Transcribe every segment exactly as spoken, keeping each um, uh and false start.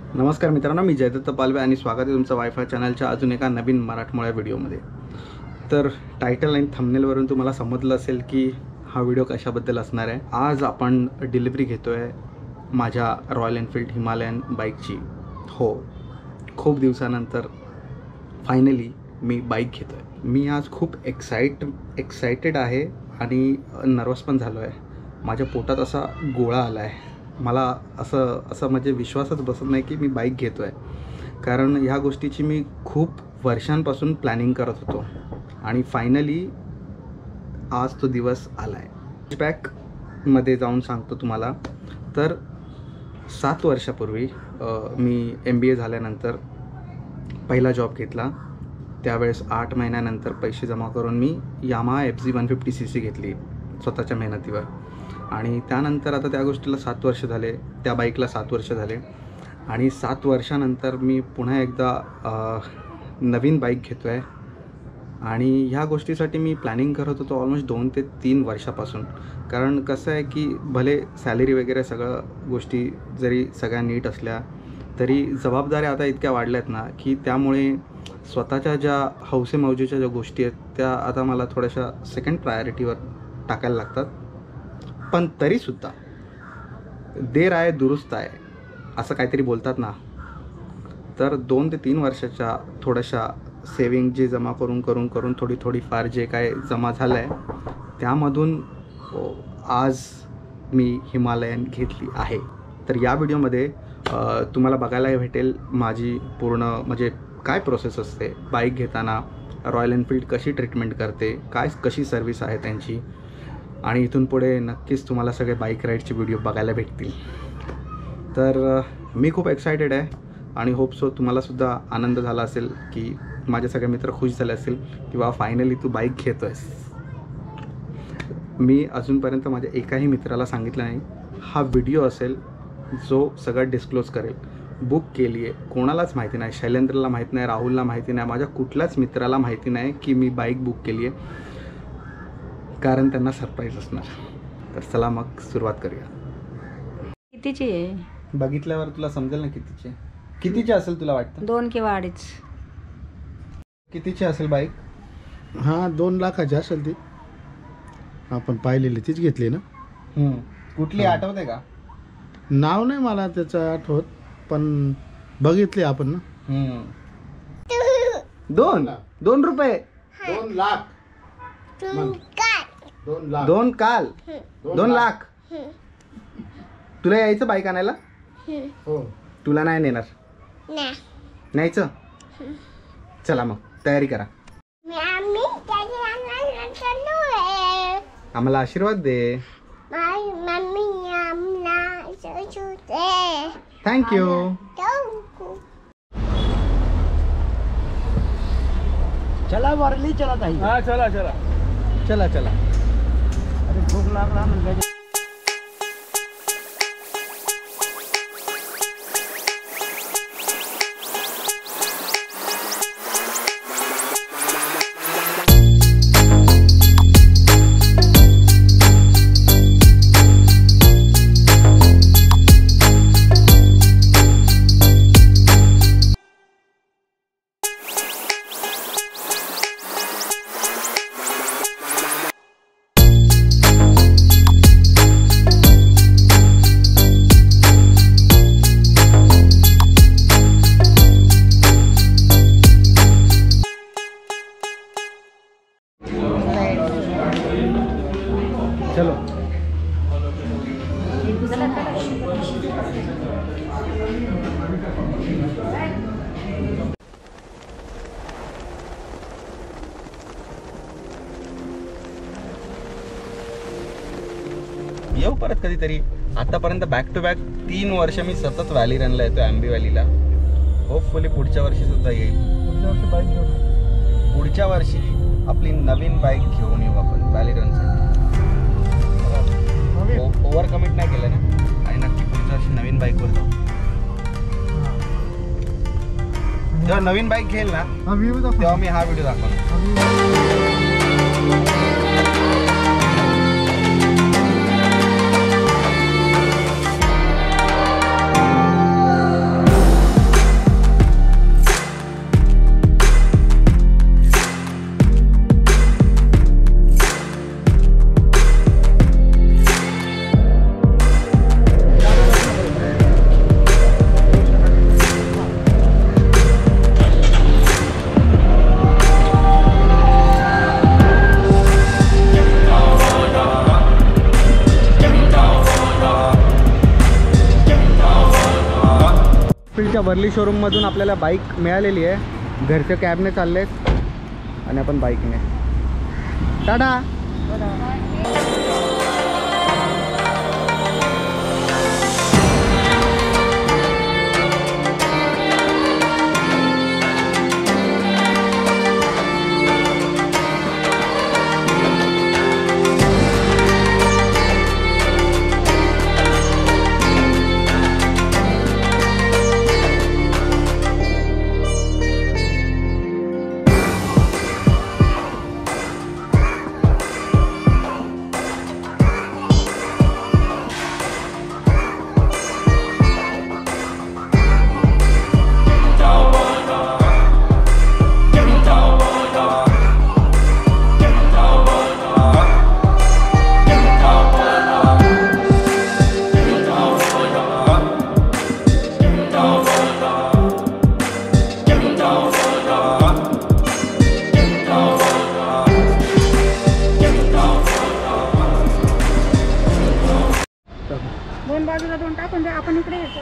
नमस्कार मित्रांनो, मी जयदत्त पालवे आणि स्वागत आहे तुमचं वायफाय चॅनलच्या अजून एका नवीन मराठमोळ्या व्हिडिओमध्ये। तर टायटल आणि थंबनेलवरून तुम्हाला समजलं असेल की हा व्हिडिओ कशाबद्दल असणार आहे। आज आपण डिलिव्हरी घेतोय माझ्या रॉयल एनफील्ड हिमालयन बाईकची। हो, खूप दिवसानंतर फायनली मी बाईक घेतोय। मी आज खूप एक्साइट एक्साइटेड आहे आणि नर्वस पण झालो आहे। माझ्या पोटात असा गोळा आला आहे। मला असं असं म्हणजे विश्वासच बसत नाही की मी बाईक घेतो आहे, कारण ह्या गोष्टीची मी खूप वर्षांपासून प्लॅनिंग करत होतो आणि फायनली आज तो दिवस आला आहे। फ्लॅशबॅकमध्ये जाऊन सांगतो तुम्हाला। तर सात वर्षापूर्वी मी एम बी ए झाल्यानंतर पहिला जॉब घेतला। त्यावेळेस आठ महिन्यानंतर पैसे जमा करून मी Yamaha F Z one fifty C C घेतली स्वतःच्या मेहनतीवर। आणि त्यानंतर आता त्या गोष्टीला सात वर्ष झाले, त्या बाईकला सात वर्ष झाले आणि सात वर्षानंतर मी पुन्हा एकदा नवीन बाईक घेतो आहे। आणि ह्या गोष्टीसाठी मी प्लॅनिंग करत होतो ऑलमोस्ट दोन ते तीन वर्षापासून। कारण कसं आहे की भले सॅलरी वगैरे सगळं गोष्टी जरी सगळ्या नीट असल्या तरी जबाबदाऱ्या आता इतक्या वाढल्यात ना की त्यामुळे स्वतःच्या ज्या हौसेमौजेच्या ज्या गोष्टी आहेत त्या आता मला थोड्याशा सेकंड प्रायोरिटीवर टाकायला लागतात। पण तरीसुद्धा देर आहे दुरुस्त आहे असं काहीतरी बोलतात ना। तर दोन ते तीन वर्षाच्या थोड्याशा सेविंग जे जमा करून करून करून थोडी थोडी फार जे काय जमा झालं आहे त्यामधून आज मी हिमालयन घेतली आहे। तर या व्हिडिओमध्ये तुम्हाला बघायला भेटेल माझी पूर्ण म्हणजे काय प्रोसेस असते बाईक घेताना, रॉयल एनफील्ड कशी ट्रीटमेंट करते, काय कशी सर्व्हिस आहे त्यांची, आणि इथून पुढे नक्कीच तुम्हाला सगळे बाईक राईडचे व्हिडिओ बघायला भेटतील। तर मी खूप एक्सायटेड आहे आणि होप सो तुम्हालासुद्धा आनंद झाला असेल की माझे सगळे मित्र खुश झाले असेल किंवा फायनली तू बाईक घेतो आहेस। मी अजूनपर्यंत माझ्या एकाही मित्राला सांगितलं नाही। हा व्हिडिओ असेल जो सगळं डिस्क्लोज करेल। बुक केली आहे, कोणालाच माहिती नाही, शैलेंद्रला माहीत नाही, राहुलला माहिती नाही, माझ्या कुठल्याच मित्राला माहिती नाही की मी बाईक बुक केली आहे, कारण त्यांना सरप्राईज असणार। तर चला मग सुरुवात करूया। कितीची आहे? बघितल्यावर तुला समजेल ना कितीची कितीची असेल तुला वाटतं? दोन किंवा अडीच। कितीची असेल बाईक? हां, दोन लाखाची असेल ती। आपण पाहिलेली तीच घेतली ना? कुठली हां. आठवते का? नाव नाही मला त्याचं आठवत, पण बघितली आपण ना। दोन दोन रुपये दोन लाख दोन लाख दोन काल दोन लाख। तुला यायचं बाईक आणायला? हो। तुला नाही नेणार? न्यायचं? चला मग तयारी करा, आम्हाला आशीर्वाद दे। थँक्यू। चला वरली चला ताई। हाँ चला चला चला चला। अरे भूक लागला म्हणजे चलो। येऊ परत कधीतरी। आतापर्यंत बॅक टू बॅक तीन वर्ष मी सतत व्हॅली रनला येतो, आंबी व्हॅलीला। होपफुली पुढच्या वर्षी सुद्धा येईल। पुढच्या वर्षी बाईक घेऊन पुढच्या वर्षी आपली नवीन बाईक घेऊन येऊ आपण व्हॅली रनसाठी। ओव्हर कमिट नाही केलं ना, आणि नक्की पुढच्या वर्षी नवीन बाईकवर जाऊ। जेव्हा नवीन बाईक घेईल ना तेव्हा मी हा व्हिडिओ दाखवणार। एनफिल्डच्या वर्ली शोरूममधून आपल्याला बाईक मिळालेली आहे. घरचे कॅबने चालले आहेत आणि आपण बाईकने. टाटा. दोन बाजूला दोन टाकून द्या, आपण इकडे येतो.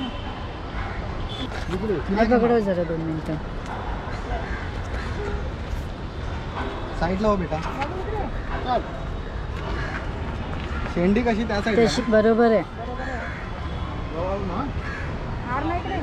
पकडव जरा दोन मिनिटं. साईडला हो बेटा. शेंडी कशी त्या तशी साईडला. बरोबर आहे. हार नाही इकडे.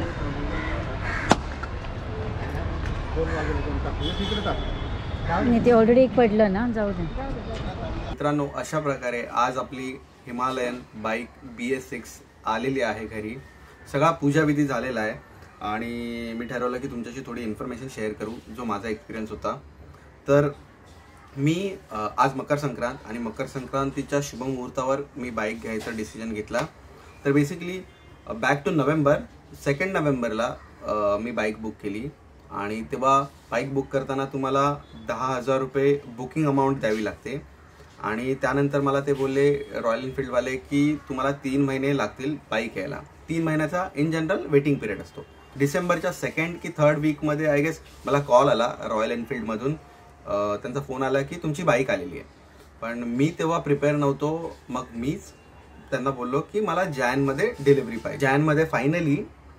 नाही ते ऑलरेडी एक पडलं ना, जाऊ दे. मित्रांनो, अशा प्रकारे आज आपली Himalayan bike B S six आलेली आहे घरी. सगळा पूजाविधी झालेला आहे आणि मी ठरवलं की तुमच्याशी थोडी इन्फॉर्मेशन शेअर करू, जो माझा एक्सपिरियन्स होता. तर मी आज मकर संक्रांत आणि मकर संक्रांतीच्या शुभमुहूर्तावर मी बाईक घ्यायचा डिसिजन घेतला. तर basically back to November second नोव्हेंबरला मी बाईक बुक केली आणि तेव्हा बाईक बुक करताना तुम्हाला दहा हजार रुपये बुकिंग अमाऊंट द्यावी लागते आणि त्यानंतर मला ते बोलले रॉयल एनफिल्डवाले की तुम्हाला तीन महिने लागतील बाईक यायला. तीन महिन्याचा इन जनरल वेटिंग पिरियड असतो. डिसेंबरच्या सेकंड की थर्ड वीकमध्ये आय गेस मला कॉल आला रॉयल एनफिल्डमधून. त्यांचा फोन आला की तुमची बाईक आलेली आहे. पण मी तेव्हा प्रिपेअर नव्हतो. मग मीच त्यांना बोललो की मला जॅनमध्ये डिलिव्हरी पाहिजे. जॅनमध्ये फायनली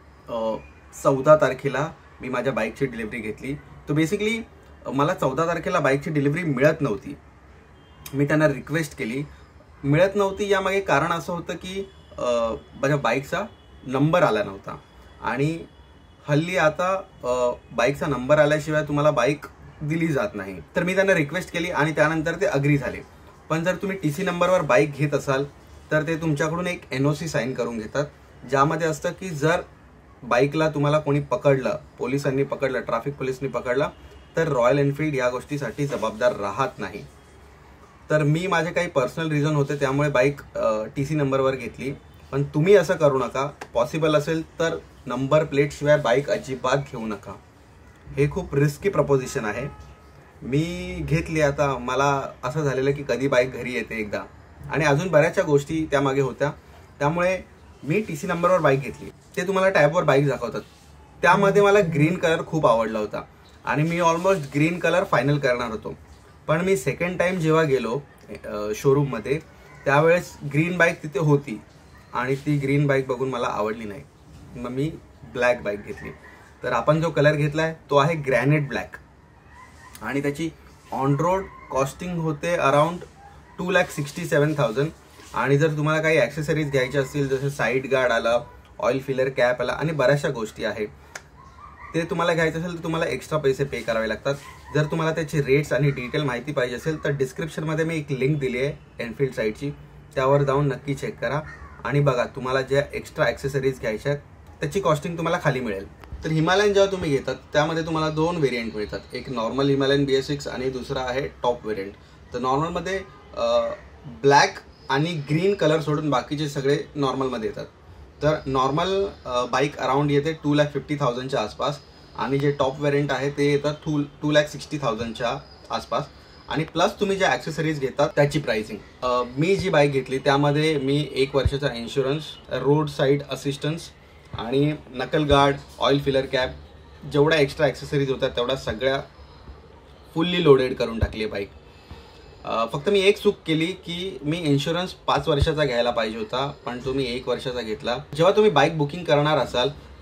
चौदा तारखेला मी माझ्या बाईकची डिलिव्हरी घेतली. तर बेसिकली मला चौदा तारखेला बाईकची डिलिव्हरी मिळत नव्हती. मी त्यांना रिक्वेस्ट केली, मिळत नव्हती. यामागे कारण असं होतं की माझ्या बाईकचा नंबर आला नव्हता आणि हल्ली आता बाईकचा नंबर आल्याशिवाय तुम्हाला बाईक दिली जात नाही. तर मी त्यांना रिक्वेस्ट केली आणि त्यानंतर ते अग्री झाले. पण जर तुम्ही टी सी नंबरवर बाईक घेत असाल तर ते तुमच्याकडून एक एन ओ सी साईन करून घेतात, ज्यामध्ये असतं की जर बाईकला तुम्हाला कोणी पकडलं, पोलिसांनी पकडलं, ट्रॅफिक पोलिसनी पकडलं, तर रॉयल एनफिल्ड या गोष्टीसाठी जबाबदार राहत नाही. तर मी माझे काही पर्सनल रिझन होते त्यामुळे बाईक टी सी नंबरवर घेतली. पण तुम्ही असं करू नका. पॉसिबल असेल तर नंबर प्लेट शिवाय बाईक अजिबात घेऊ नका. हे खूप रिस्की प्रपोजिशन आहे. मी घेतली. आता मला असं झालेलं की कधी बाईक घरी येते एकदा, आणि अजून बऱ्याचशा गोष्टी त्यामागे होत्या. त्यामुळे मी टी सी नंबरवर बाईक घेतली. ते तुम्हाला टॅबवर बाईक दाखवतात. त्यामध्ये मला ग्रीन कलर खूप आवडला होता आणि मी ऑलमोस्ट ग्रीन कलर फायनल करणार होतो. पण मी सेकंड टाइम जेव्हा गेलो शोरूममध्ये त्यावेळेस ग्रीन बाईक तिथे होती आणि ती ग्रीन बाईक बघून मला आवडली नाही. मग मी ब्लॅक बाईक घेतली. तर आपण जो कलर घेतलाय तो आहे ग्रॅनाइट ब्लॅक आणि त्याची ऑन रोड कॉस्टिंग होते around two lakh sixty seven thousand. आणि जर तुम्हाला काही ॲक्सेसरीज घ्यायच्या असतील जसं साईड गार्ड आला, ऑइल फिलर कॅप आला आणि बऱ्याचशा गोष्टी आहेत, ते तुम्हाला घ्यायचं असेल तर तुम्हाला एक्स्ट्रा पैसे पे करावे लागतात. जर तुम्हाला त्याचे रेट्स आणि डिटेल माहिती पाहिजे असेल तर डिस्क्रिप्शनमध्ये मी एक लिंक दिली आहे एनफिल्ड साईटची, त्यावर जाऊन नक्की चेक करा आणि बघा तुम्हाला ज्या एक्स्ट्रा ॲक्सेसरीज घ्यायच्या आहेत त्याची कॉस्टिंग तुम्हाला खाली मिळेल. तर हिमालयन जेव्हा तुम्ही घेतात त्यामध्ये तुम्हाला दोन व्हेरियंट मिळतात. एक normal Himalayan B S six आणि दुसरा आहे टॉप व्हेरियंट. तर नॉर्मलमध्ये ब्लॅक आणि ग्रीन कलर सोडून बाकीचे सगळे नॉर्मलमध्ये येतात. तर नॉर्मल बाईक अराउंड येते टू लॅक फिफ्टी थाउजंडच्या आसपास आणि जे टॉप व्हेरियंट आहे ते येतात टू टू लॅक सिक्स्टी थाउजंडच्या आसपास. आणि प्लस तुम्ही ज्या ॲक्सेसरीज घेतात त्याची प्राइसिंग. मी जी बाईक घेतली त्यामध्ये मी एक वर्षाचा इन्शुरन्स, रोड साईड असिस्टन्स आणि knuckle guard, oil filler cap, जेवढ्या एक्स्ट्रा ॲक्सेसरीज होत्या तेवढ्या सगळ्या फुल्ली लोडेड करून टाकली आहे बाईक. फक्त मी एक चूक केली की मी इन्शुरन्स पाच वर्षाचा घ्यायला पाहिजे होता पण तो मी एक वर्षाचा घेतला. जेव्हा तुम्ही बाईक बुकिंग करणार असाल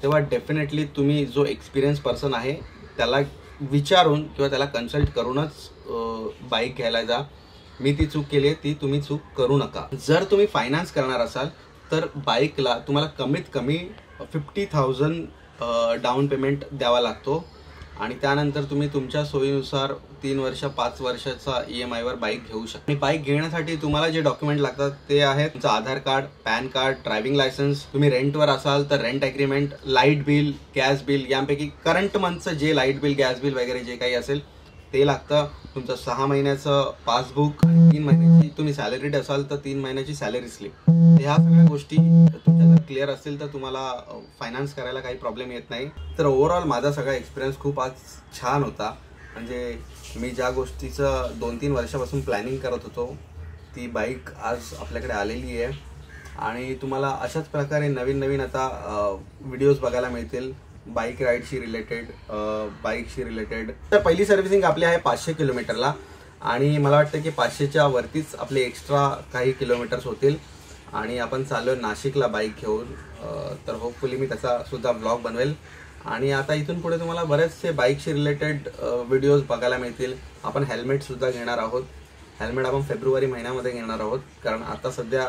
तेव्हा डेफिनेटली तुम्ही जो एक्सपिरियन्स पर्सन आहे त्याला विचारून किंवा त्याला कन्सल्ट करूनच बाईक घ्यायला जा. मी ती चूक केली आहे, ती तुम्ही चूक करू नका. जर तुम्ही फायनान्स करणार असाल तर बाईकला तुम्हाला कमीत कमी फिफ्टी थाउजंड डाऊन पेमेंट द्यावा लागतो आणि त्यानंतर तुम्ही तुमच्या सोयीनुसार तीन वर्ष पाच वर्षाचा ई एम आयवर बाईक घेऊ शकता. आणि बाईक घेण्यासाठी तुम्हाला जे डॉक्युमेंट लागतात ते आहेत तुमचं Aadhaar card, PAN card, driving licence. तुम्ही रेंटवर असाल तर rent agreement, light bill, gas bill, यांपैकी करंट मंथचं जे लाईट बिल, गॅस बिल वगैरे जे काही असेल ते लागतं. तुमचं सहा महिन्याचं पासबुक, तीन महिन्याची तुम्ही सॅलरीड असाल तर तीन महिन्याची सॅलरी स्लिप. ह्या सगळ्या गोष्टी तुमच्या जर क्लिअर असतील तर तुम्हाला फायनान्स करायला काही प्रॉब्लेम येत नाही. तर ओव्हरऑल माझा सगळा एक्सपिरियन्स खूप आज छान होता. म्हणजे मी ज्या गोष्टीचं दोन तीन वर्षापासून प्लॅनिंग करत होतो ती बाईक आज आपल्याकडे आलेली आहे आणि तुम्हाला अशाच प्रकारे नवीन नवीन आता व्हिडिओज बघायला मिळतील बाईक राईडशी रिलेटेड, बाईकशी रिलेटेड. तर पहिली सर्व्हिसिंग आपली आहे पाचशे किलोमीटरला आणि मला वाटतं की पाचशेच्या वरतीच आपले एक्स्ट्रा काही किलोमीटर्स होतील आणि आपण चाललो नाशिकला बाईक घेऊन. तर होपफुली मी त्याचा सुद्धा व्लॉग बनवेल आणि आता इथून पुढे तुम्हाला बरेचसे बाईकशी रिलेटेड व्हिडिओज बघायला मिळतील. आपण हेल्मेटसुद्धा घेणार आहोत. हेल्मेट आपण फेब्रुवारी महिन्यामध्ये घेणार आहोत कारण आता सध्या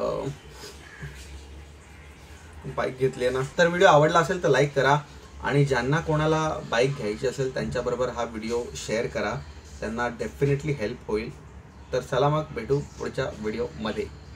बाईक घेतली आहे ना. तर व्हिडिओ आवडला असेल तर लाईक करा आणि ज्यांना कोणाला बाईक घ्यायची असेल त्यांच्याबरोबर हा व्हिडिओ शेअर करा, त्यांना डेफिनेटली हेल्प होईल. तर चला मग भेटू पुढच्या व्हिडिओमध्ये.